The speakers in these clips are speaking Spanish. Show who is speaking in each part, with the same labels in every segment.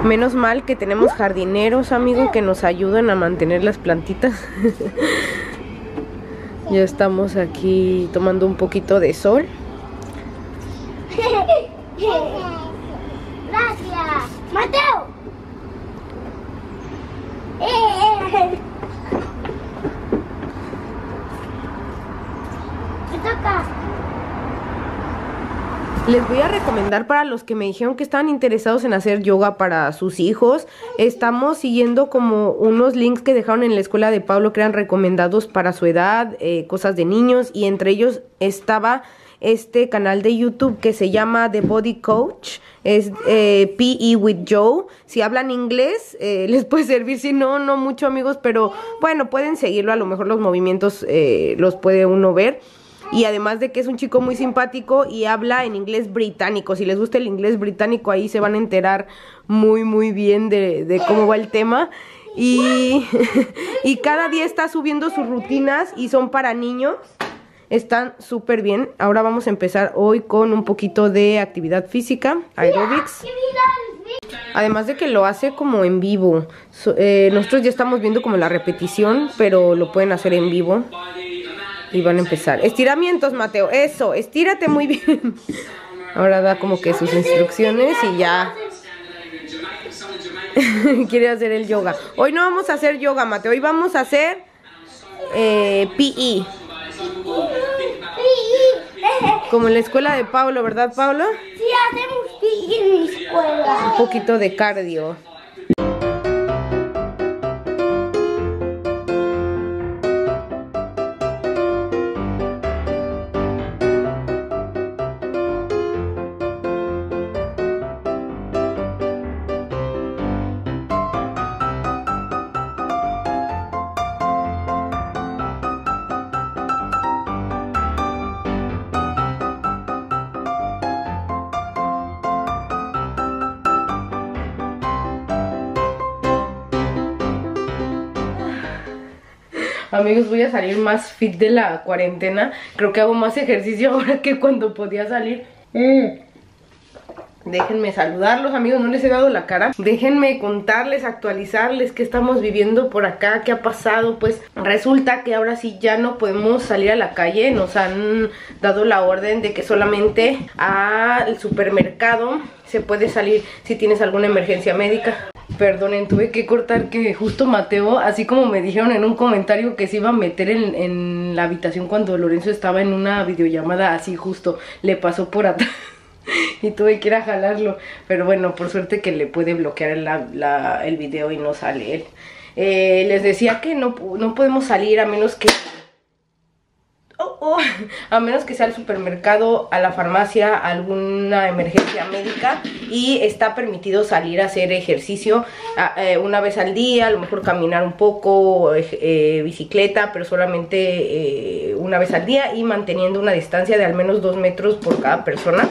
Speaker 1: Menos mal que tenemos jardineros, amigo, que nos ayudan a mantener las plantitas. Ya estamos aquí tomando un poquito de sol.
Speaker 2: Gracias, Mateo. Me toca.
Speaker 1: Les voy a recomendar para los que me dijeron que estaban interesados en hacer yoga para sus hijos. Estamos siguiendo como unos links que dejaron en la escuela de Pablo que eran recomendados para su edad, cosas de niños, y entre ellos estaba este canal de YouTube que se llama The Body Coach. Es PE with Joe. Si hablan inglés les puede servir, si no, no mucho, amigos, pero bueno, pueden seguirlo, a lo mejor los movimientos los puede uno ver. Y además de que es un chico muy simpático y habla en inglés británico. Si les gusta el inglés británico, ahí se van a enterar muy bien de cómo va el tema. Y cada día está subiendo sus rutinas y son para niños. Están súper bien. Ahora vamos a empezar hoy con un poquito de actividad física, aerobics. Además de que lo hace como en vivo. Nosotros ya estamos viendo como la repetición, pero lo pueden hacer en vivo. Y van a empezar. Estiramientos, Mateo. Eso, estírate muy bien. Ahora da como que sus instrucciones y ya. Quiere hacer el yoga. Hoy no vamos a hacer yoga, Mateo. Hoy vamos a hacer PE. Como en la escuela de Pablo, ¿verdad, Pablo?
Speaker 2: Sí, hacemos PE en mi escuela.
Speaker 1: Un poquito de cardio. Amigos, voy a salir más fit de la cuarentena. Creo que hago más ejercicio ahora que cuando podía salir. Déjenme saludarlos, amigos, no les he dado la cara. Déjenme contarles, actualizarles qué estamos viviendo por acá, qué ha pasado. Pues resulta que ahora sí ya no podemos salir a la calle. Nos han dado la orden de que solamente al supermercado se puede salir si tienes alguna emergencia médica. Perdonen, tuve que cortar que justo Mateo, así como me dijeron en un comentario que se iba a meter en la habitación cuando Lorenzo estaba en una videollamada, así justo le pasó por atrás y tuve que ir a jalarlo. Pero bueno, por suerte que le puede bloquear el video y no sale él. Les decía que no podemos salir a menos que... a menos que sea al supermercado, a la farmacia, alguna emergencia médica, y está permitido salir a hacer ejercicio una vez al día, a lo mejor caminar un poco, bicicleta, pero solamente una vez al día y manteniendo una distancia de al menos 2 metros por cada persona.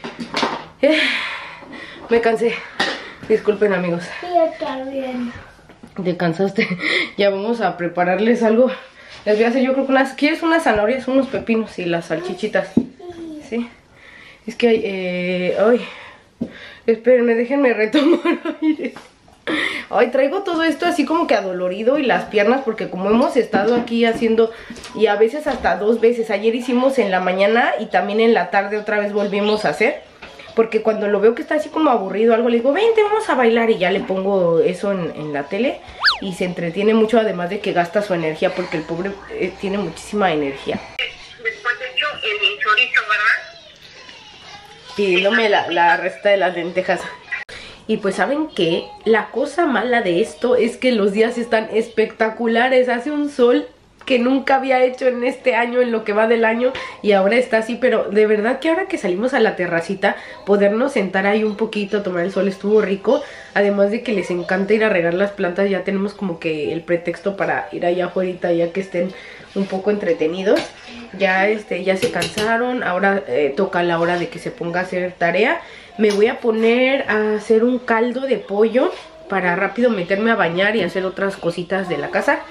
Speaker 1: Me cansé, disculpen, amigos.
Speaker 2: Sí, está bien.
Speaker 1: ¿Te cansaste? Ya vamos a prepararles algo. Les voy a hacer, yo creo que ¿quieres unas zanahorias, unos pepinos y las salchichitas? Sí. Es que hay... ay, espérenme, déjenme retomar aire. Ay, traigo todo esto así como que adolorido y las piernas, porque como hemos estado aquí haciendo, y a veces hasta 2 veces. Ayer hicimos en la mañana y también en la tarde otra vez volvimos a hacer. Porque cuando lo veo que está así como aburrido algo, le digo, vente, vamos a bailar, y ya le pongo eso en la tele. Y se entretiene mucho, además de que gasta su energía, porque el pobre tiene muchísima energía.
Speaker 3: Después hecho el chorizo, ¿verdad?
Speaker 1: Pidiéndome la resta de las lentejas. Y pues ¿saben qué? La cosa mala de esto es que los días están espectaculares. Hace un sol que nunca había hecho en este año, en lo que va del año, y ahora está así. Pero de verdad que ahora que salimos a la terracita, podernos sentar ahí un poquito, tomar el sol, estuvo rico. Además de que les encanta ir a regar las plantas, ya tenemos como que el pretexto para ir allá afuera, ya que estén un poco entretenidos. Ya ya se cansaron, ahora toca la hora de que se ponga a hacer tarea. Me voy a poner a hacer un caldo de pollo para rápido meterme a bañar y hacer otras cositas de la casa.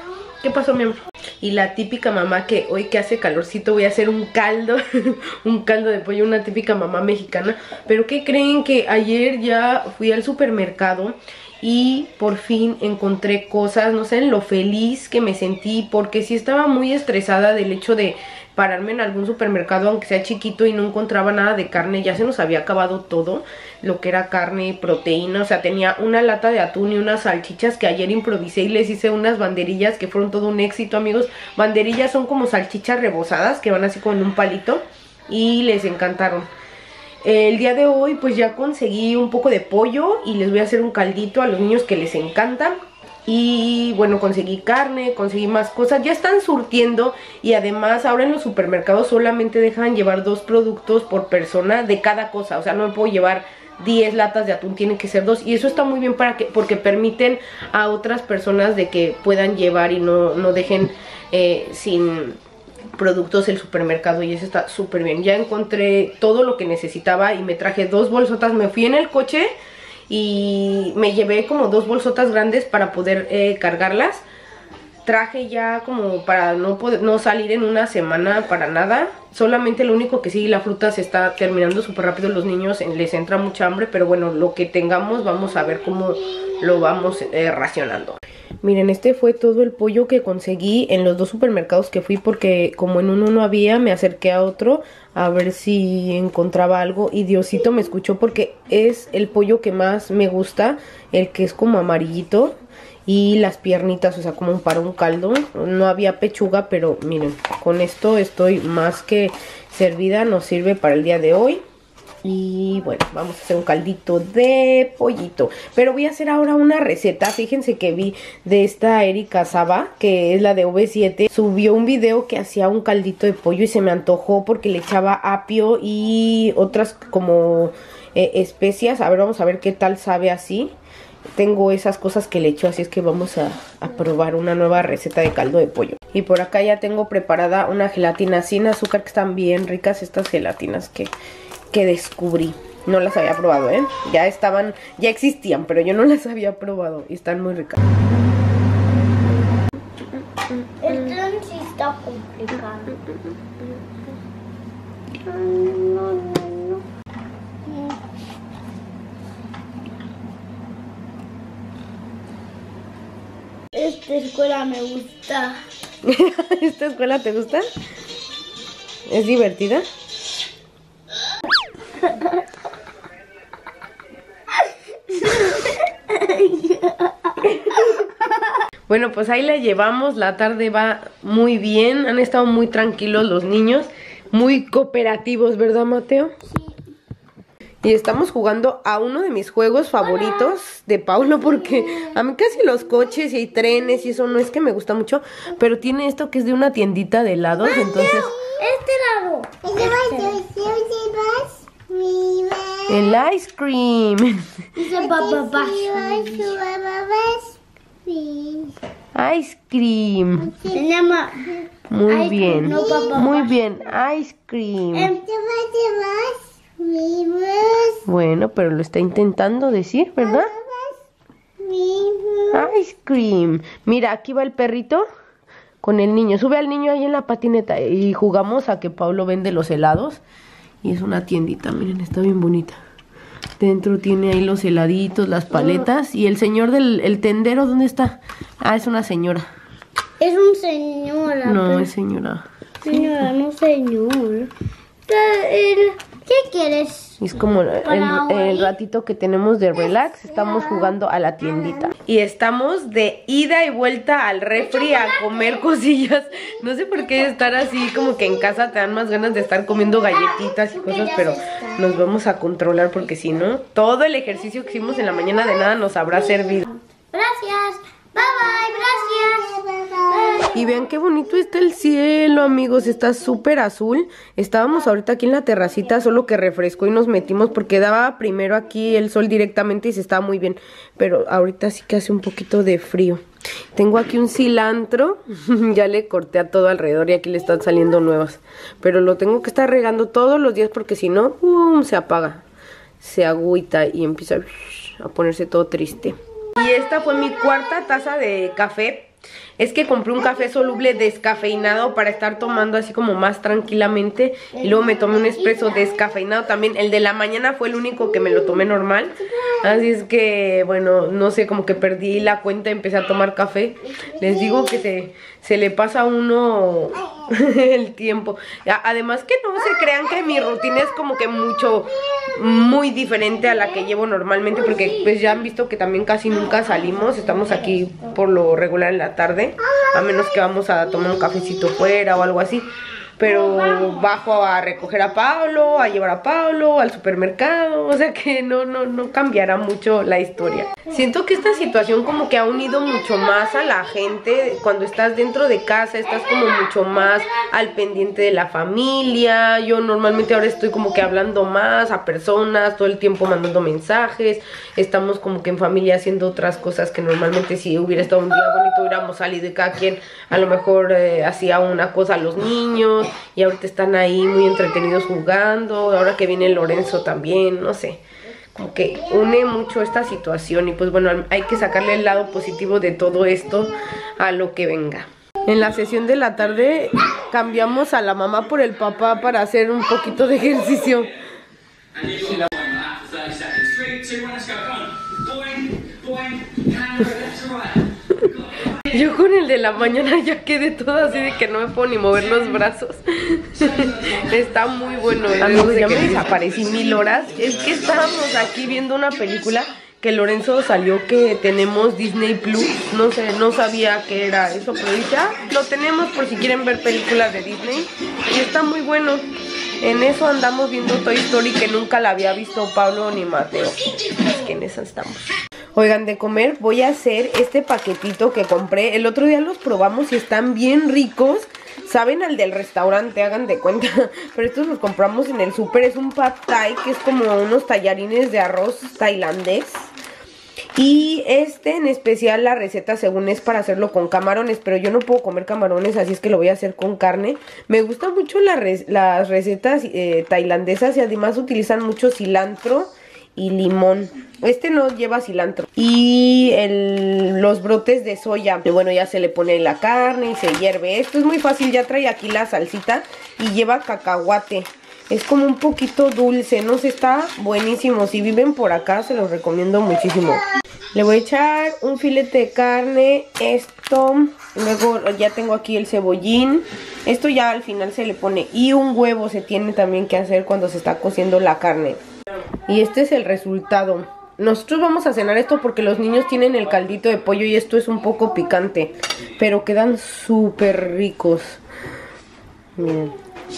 Speaker 1: ¿Qué pasó, mi amor? Y la típica mamá que hoy que hace calorcito voy a hacer un caldo, un caldo de pollo, una típica mamá mexicana. Pero ¿qué creen? Que ayer ya fui al supermercado y por fin encontré cosas, no sé, lo feliz que me sentí, porque sí estaba muy estresada del hecho de pararme en algún supermercado, aunque sea chiquito, y no encontraba nada de carne. Ya se nos había acabado todo lo que era carne, proteína. O sea, tenía una lata de atún y unas salchichas que ayer improvisé y les hice unas banderillas que fueron todo un éxito, amigos. Banderillas son como salchichas rebozadas que van así como en un palito y les encantaron. El día de hoy pues ya conseguí un poco de pollo y les voy a hacer un caldito a los niños que les encanta. Y bueno, conseguí carne, conseguí más cosas. Ya están surtiendo y además ahora en los supermercados solamente dejan llevar 2 productos por persona de cada cosa. O sea, no me puedo llevar 10 latas de atún, tiene que ser 2. Y eso está muy bien porque permiten a otras personas de que puedan llevar y no dejen sin productos el supermercado, y eso está súper bien. Ya encontré todo lo que necesitaba y me traje 2 bolsotas. Me fui en el coche y me llevé como 2 bolsotas grandes para poder cargarlas. Traje ya como para no salir en una semana para nada. Solamente lo único que sí, la fruta se está terminando súper rápido. Los niños les entra mucha hambre, pero bueno, lo que tengamos vamos a ver cómo lo vamos racionando. Miren, este fue todo el pollo que conseguí en los 2 supermercados que fui, porque como en uno no había, me acerqué a otro a ver si encontraba algo, y Diosito me escuchó porque es el pollo que más me gusta, el que es como amarillito, y las piernitas, o sea, como para un caldo. No había pechuga, pero miren, con esto estoy más que servida, nos sirve para el día de hoy. Y bueno, vamos a hacer un caldito de pollito. Pero voy a hacer ahora una receta. Fíjense que vi de esta Erika Saba, que es la de V7. Subió un video que hacía un caldito de pollo y se me antojó porque le echaba apio y otras como especias. A ver, vamos a ver qué tal sabe así. Tengo esas cosas que le echo, así es que vamos a probar una nueva receta de caldo de pollo. Y por acá ya tengo preparada una gelatina sin azúcar, que están bien ricas estas gelatinas que descubrí. No las había probado, ya existían, pero yo no las había probado y están muy ricas.
Speaker 2: Esto sí está complicado. Esta escuela me gusta.
Speaker 1: ¿Esta escuela te gusta? ¿Es divertida? Bueno, pues ahí la llevamos. La tarde va muy bien. Han estado muy tranquilos los niños, muy cooperativos, ¿verdad, Mateo?
Speaker 2: Sí.
Speaker 1: Y estamos jugando a uno de mis juegos favoritos de Paulo, porque a mí casi los coches y trenes y eso no es que me gusta mucho, pero tiene esto que es de una tiendita de helados, entonces...
Speaker 2: Este lado.
Speaker 1: El ice cream.
Speaker 2: Dice papá.
Speaker 1: Ice cream.
Speaker 2: Se llama.
Speaker 1: Muy bien.
Speaker 2: No, papá.
Speaker 1: Muy bien. Ice cream. Bueno, pero lo está intentando decir, ¿verdad? Ice cream. Mira, aquí va el perrito con el niño. Sube al niño ahí en la patineta y jugamos a que Paulo vende los helados. Y es una tiendita, miren, está bien bonita. Dentro tiene ahí los heladitos, las paletas. Y el señor del tendero, ¿dónde está? Ah, es una señora.
Speaker 2: Es un señora.
Speaker 1: No, es señora.
Speaker 2: Señora, no señor. ¿Qué quieres?
Speaker 1: Es como el ratito que tenemos de relax. Estamos jugando a la tiendita. Y estamos de ida y vuelta al refri a comer cosillas. No sé por qué estar así, como que en casa te dan más ganas de estar comiendo galletitas y cosas, pero nos vamos a controlar porque si no, todo el ejercicio que hicimos en la mañana de nada nos habrá servido.
Speaker 2: Gracias. Bye bye, gracias.
Speaker 1: Y vean qué bonito está el cielo, amigos. Está súper azul. Estábamos ahorita aquí en la terracita, solo que refrescó y nos metimos porque daba primero aquí el sol directamente y se estaba muy bien. Pero ahorita sí que hace un poquito de frío. Tengo aquí un cilantro. Ya le corté a todo alrededor y aquí le están saliendo nuevas. Pero lo tengo que estar regando todos los días porque si no, se apaga. Se agüita y empieza a ponerse todo triste. Y esta fue mi 4ª taza de café. es que compré un café soluble descafeinado para estar tomando así como más tranquilamente. Y luego me tomé un espresso descafeinado también. El de la mañana fue el único que me lo tomé normal. Así es que, bueno, no sé, como que perdí la cuenta y empecé a tomar café. Les digo que se le pasa a uno el tiempo. Además que no se crean que mi rutina es como que muy diferente a la que llevo normalmente. Porque pues ya han visto que también casi nunca salimos. Estamos aquí por lo regular en la tarde. A menos que vamos a tomar un cafecito fuera o algo así. Pero bajo a recoger a Pablo, a llevar a Pablo al supermercado. O sea que no cambiará mucho la historia. Siento que esta situación como que ha unido mucho más a la gente. Cuando estás dentro de casa estás como mucho más al pendiente de la familia. Yo normalmente ahora estoy como que hablando más a personas, todo el tiempo mandando mensajes. Estamos como que en familia haciendo otras cosas que normalmente si hubiera estado un día bonito hubiéramos salido y cada quien a lo mejor hacía una cosa a los niños. Y ahorita están ahí muy entretenidos jugando. Ahora que viene Lorenzo también, no sé. Como que une mucho esta situación. Y pues bueno, hay que sacarle el lado positivo de todo esto a lo que venga. En la sesión de la tarde cambiamos a la mamá por el papá para hacer un poquito de ejercicio. Yo con el de la mañana ya quedé toda así de que no me puedo ni mover los brazos. Está muy bueno. Amigos, ya me desaparecí 1000 horas. Es que estábamos aquí viendo una película que Lorenzo salió que tenemos Disney Plus. No sé, no sabía que era eso, pero ya lo tenemos por si quieren ver películas de Disney. Y está muy bueno. En eso andamos viendo Toy Story, que nunca la había visto Pablo ni Mateo. Es que en eso estamos. Oigan, de comer voy a hacer este paquetito que compré. El otro día los probamos y están bien ricos. Saben al del restaurante, hagan de cuenta. Pero estos los compramos en el súper. Es un pad thai, que es como unos tallarines de arroz tailandés. Y este en especial, la receta según es para hacerlo con camarones. Pero yo no puedo comer camarones, así es que lo voy a hacer con carne. Me gustan mucho las recetas tailandesas y además utilizan mucho cilantro y limón. Este no lleva cilantro. Y los brotes de soya. Y bueno, ya se le pone la carne y se hierve. Esto es muy fácil, ya trae aquí la salsita. Y lleva cacahuate. Es como un poquito dulce, no sé, está buenísimo. Si viven por acá se los recomiendo muchísimo. Le voy a echar un filete de carne, esto, luego ya tengo aquí el cebollín. Esto ya al final se le pone. Y un huevo se tiene también que hacer cuando se está cociendo la carne. Y este es el resultado. Nosotros vamos a cenar esto porque los niños tienen el caldito de pollo y esto es un poco picante. Pero quedan súper ricos. Miren.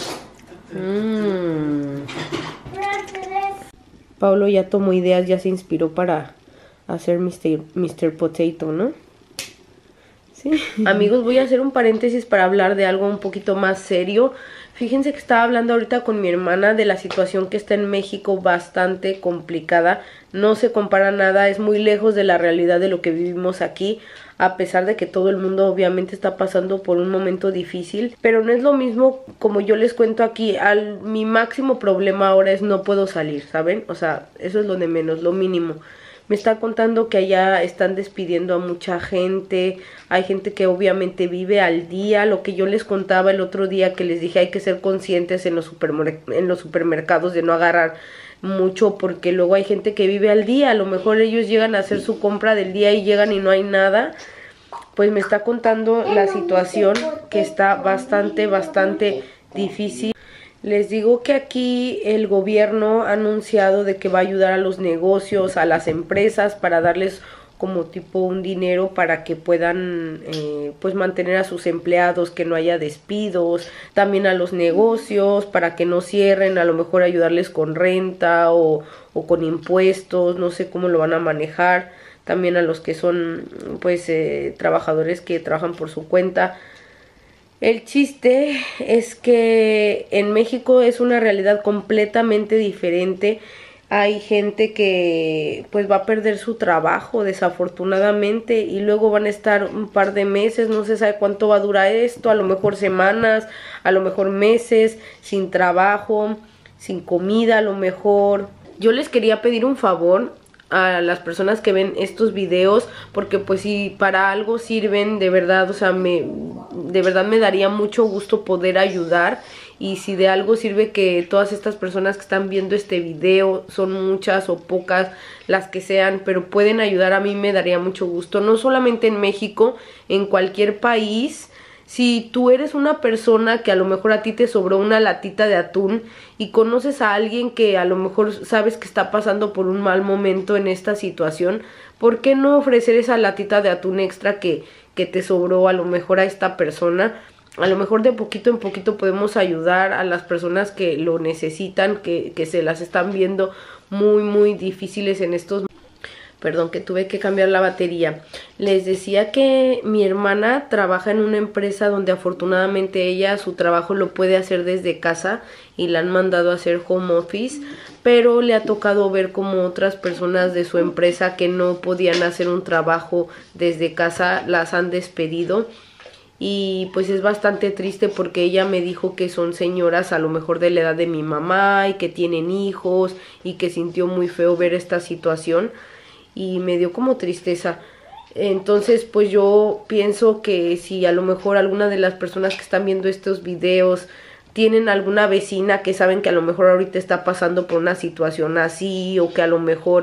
Speaker 1: Pablo ya tomó ideas, ya se inspiró para hacer Mr. Potato, ¿no? Sí. Amigos, voy a hacer un paréntesis para hablar de algo un poquito más serio. Fíjense que estaba hablando ahorita con mi hermana de la situación que está en México, bastante complicada. No se compara nada, es muy lejos de la realidad de lo que vivimos aquí. A pesar de que todo el mundo obviamente está pasando por un momento difícil. Pero no es lo mismo como yo les cuento aquí. Mi máximo problema ahora es no puedo salir, ¿saben? O sea, eso es lo de menos, lo mínimo. Me está contando que allá están despidiendo a mucha gente. Hay gente que obviamente vive al día. Lo que yo les contaba el otro día, que les dije hay que ser conscientes en los supermercados de no agarrar mucho, porque luego hay gente que vive al día. A lo mejor ellos llegan a hacer su compra del día y llegan y no hay nada. Pues me está contando la situación, que está bastante difícil. Les digo que aquí el gobierno ha anunciado de que va a ayudar a los negocios, a las empresas, para darles como tipo un dinero para que puedan pues mantener a sus empleados, que no haya despidos. También a los negocios para que no cierren, a lo mejor ayudarles con renta o con impuestos, no sé cómo lo van a manejar. También a los que son pues trabajadores que trabajan por su cuenta. El chiste es que en México es una realidad completamente diferente. Hay gente que pues va a perder su trabajo desafortunadamente y luego van a estar un par de meses, no se sabe cuánto va a durar esto, a lo mejor semanas, a lo mejor meses, sin trabajo, sin comida a lo mejor. Yo les quería pedir un favor a las personas que ven estos videos, porque pues si para algo sirven, de verdad, o sea, de verdad me daría mucho gusto poder ayudar. Y si de algo sirve que todas estas personas que están viendo este video, son muchas o pocas, las que sean, pero pueden ayudar, a mí me daría mucho gusto. No solamente en México, en cualquier país. Si tú eres una persona que a lo mejor a ti te sobró una latita de atún y conoces a alguien que a lo mejor sabes que está pasando por un mal momento en esta situación, ¿por qué no ofrecer esa latita de atún extra que te sobró a lo mejor a esta persona? A lo mejor de poquito en poquito podemos ayudar a las personas que lo necesitan, que se las están viendo muy difíciles en estos momentos. Perdón, que tuve que cambiar la batería. Les decía que mi hermana trabaja en una empresa donde afortunadamente ella su trabajo lo puede hacer desde casa y la han mandado a hacer home office, pero le ha tocado ver como otras personas de su empresa que no podían hacer un trabajo desde casa las han despedido. Y pues es bastante triste porque ella me dijo que son señoras a lo mejor de la edad de mi mamá y que tienen hijos y que sintió muy feo ver esta situación y me dio como tristeza. Entonces pues yo pienso que si a lo mejor alguna de las personas que están viendo estos videos tienen alguna vecina que saben que a lo mejor ahorita está pasando por una situación así, o que a lo mejor,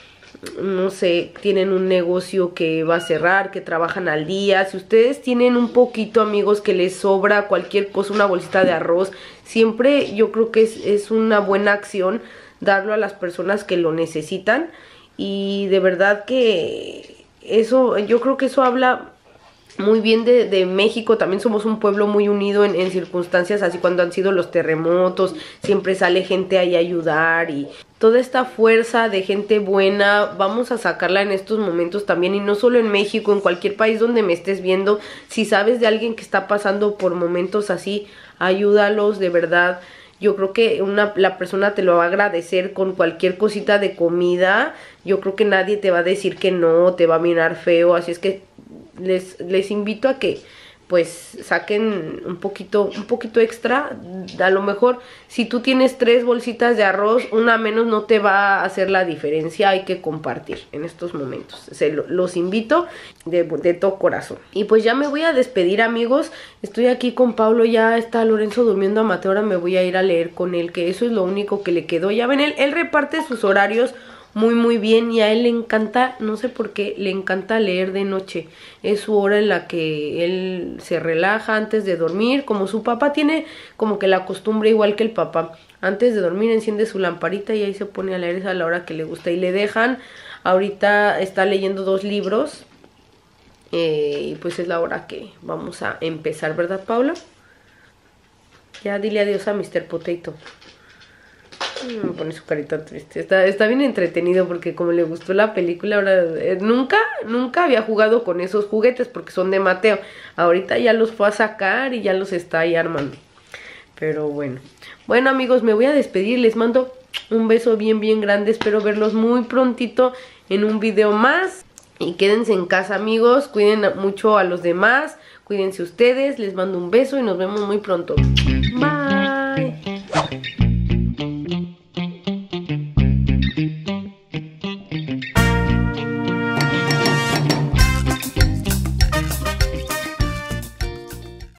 Speaker 1: no sé, tienen un negocio que va a cerrar, que trabajan al día. Si ustedes tienen un poquito, amigos, que les sobra cualquier cosa, una bolsita de arroz, siempre yo creo que es una buena acción darlo a las personas que lo necesitan. Y de verdad que eso, yo creo que eso habla muy bien de México. También somos un pueblo muy unido en circunstancias así, cuando han sido los terremotos, siempre sale gente ahí a ayudar, y toda esta fuerza de gente buena vamos a sacarla en estos momentos también, y no solo en México, en cualquier país donde me estés viendo. Si sabes de alguien que está pasando por momentos así, ayúdalos, de verdad. Yo creo que la persona te lo va a agradecer con cualquier cosita de comida. Yo creo que nadie te va a decir que no, te va a mirar feo. Así es que les invito a que pues saquen un poquito extra. A lo mejor si tú tienes 3 bolsitas de arroz, una menos no te va a hacer la diferencia. Hay que compartir en estos momentos. Los invito de todo corazón. Y pues ya me voy a despedir, amigos. Estoy aquí con Pablo, ya está Lorenzo durmiendo a Mateo. Ahora me voy a ir a leer con él, que eso es lo único que le quedó. Ya ven, él reparte sus horarios muy bien, y a él le encanta, no sé por qué, le encanta leer de noche. Es su hora en la que él se relaja antes de dormir. Como su papá tiene como que la costumbre igual que el papá, antes de dormir enciende su lamparita y ahí se pone a leer. Es a la hora que le gusta y le dejan. Ahorita está leyendo 2 libros y pues es la hora que vamos a empezar, ¿verdad, Paula? Ya dile adiós a Mr. Potato. Me pone su carita triste. Está bien entretenido porque como le gustó la película, ahora nunca había jugado con esos juguetes porque son de Mateo. Ahorita ya los fue a sacar y ya los está ahí armando. Pero bueno. Bueno, amigos, me voy a despedir. Les mando un beso bien grande. Espero verlos muy prontito en un video más. Y quédense en casa, amigos. Cuiden mucho a los demás. Cuídense ustedes. Les mando un beso y nos vemos muy pronto. Bye.